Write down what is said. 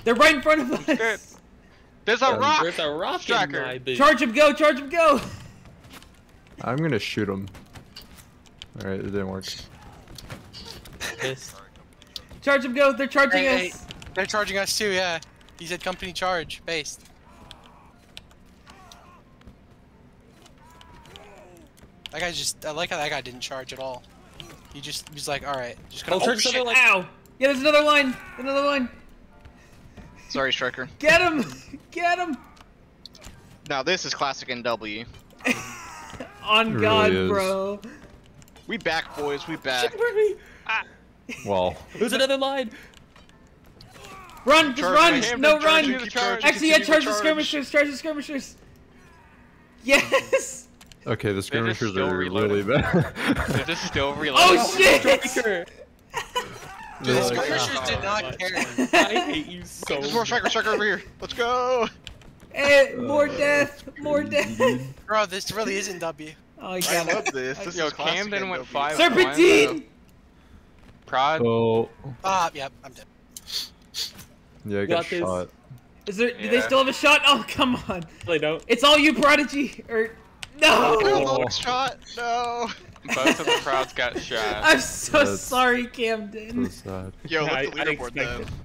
They're right in front of us. Good. There's a rock. There's a rock Striker. in my boot. Charge him, go! Charge him, go! I'm gonna shoot him. Alright, it didn't work. Yes. Charge him, go! They're charging Hey, us. they're charging us too, yeah. He said company charge, based. That guy just, I like how that guy didn't charge at all. He's like, alright, just gonna- Oh, charge shit. something like- Ow! Yeah, there's another line! Another line! Sorry, Striker. Get him! Get him! Now this is classic NW. On It God, really is. bro. We back, boys. We back. Well, There's another line. Run! Just Charge run! him, No, charge run! him, charge, Actually, yeah, continue charge to the skirmishers! Charge the skirmishers! Yes! okay, the skirmishers still are reloading. really bad. They're just still reloading. Oh shit! Striker. Dude, the They're like, skirmishers "Oh, did not what?" care. I hate you so There's more Striker over here. Let's go. Hey, more death! More death! Bro, this really isn't W. Oh, you I got love it. this. This Yo, is classic Camden went NW. 5-1. Serpentine! Prod. Oh, Yep, I'm dead. yeah, I Got got this. shot. Is there? Do they Yeah. still have a shot? Oh, come on! They don't. It's all you, Prodigy! Or no! Oh, shot. No. Both of the prods got shot. I'm so That's- sorry, So Camden. sad. Yo, I look at the leaderboard expected. then.